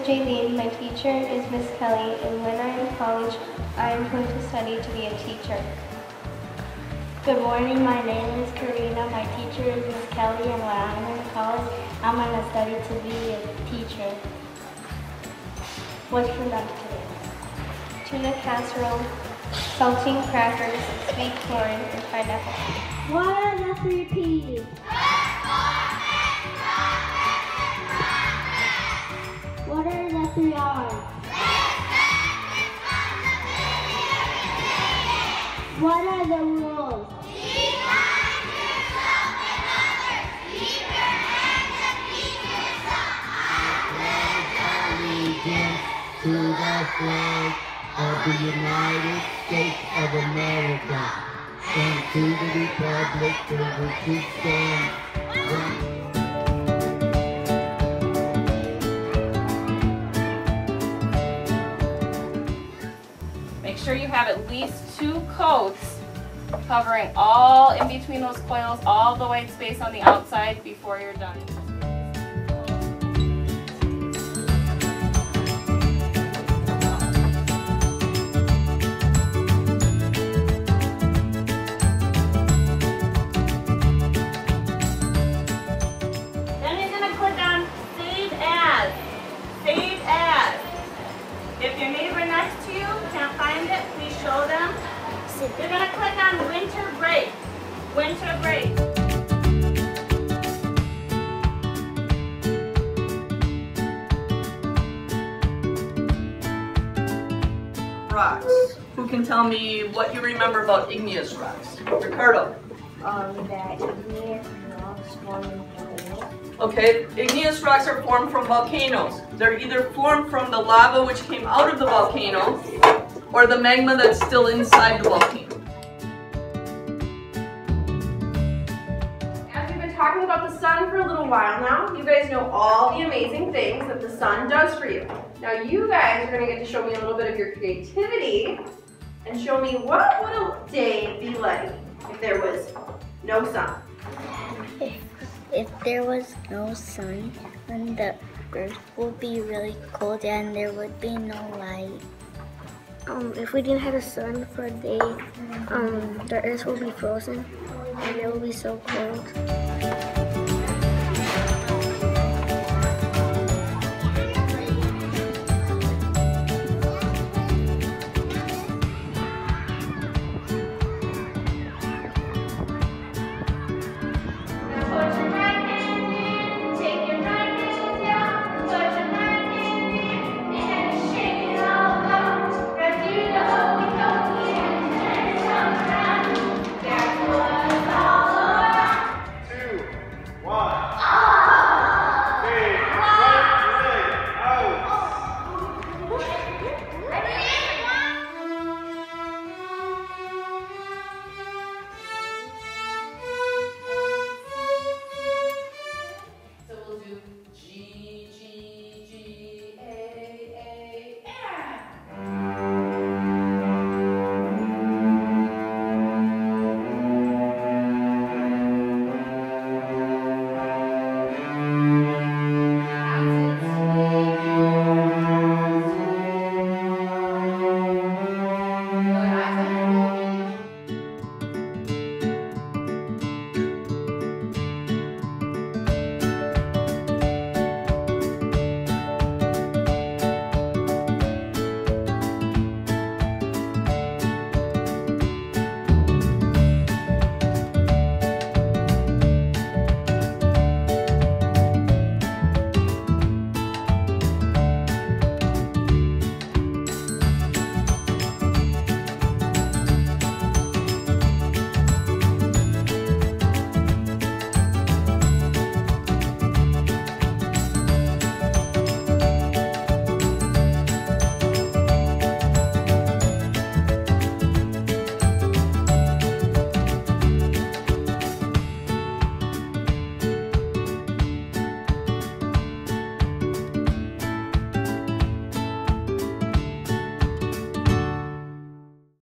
Jaylene. My teacher is Miss Kelly, and when I am in college, I am going to study to be a teacher. Good morning, my name is Karina. My teacher is Miss Kelly, and when I'm in college, I'm going to study to be a teacher. What's for lunch today? Tuna casserole, saltine crackers, sweet corn, and pineapple. What are the 3 P's? What are the 3 R's? What are the rules? Be kind to yourself and others. Keep your hands and feet to yourself. I pledge allegiance to the flag of the United States of America and to the republic for which it stands, one Make sure you have at least 2 coats covering all in between those coils, all the white space on the outside before you're done. Then you're going to click on Save As. Save As. If your neighbor next to you can't find it, please show them. You're going to click on Winter Break. Winter Break. Rocks. Who can tell me what you remember about igneous rocks? Ricardo. That igneous rocks form volcanoes. Okay, igneous rocks are formed from volcanoes. They're either formed from the lava which came out of the volcano or the magma that's still inside the volcano. As we've been talking about the sun for a little while now, you guys know all the amazing things that the sun does for you. Now you guys are going to get to show me a little bit of your creativity and show me what would a day be like if there was no sun. If there was no sun, then the earth would be really cold and there would be no light. If we didn't have the sun for a day, the earth would be frozen and it would be so cold.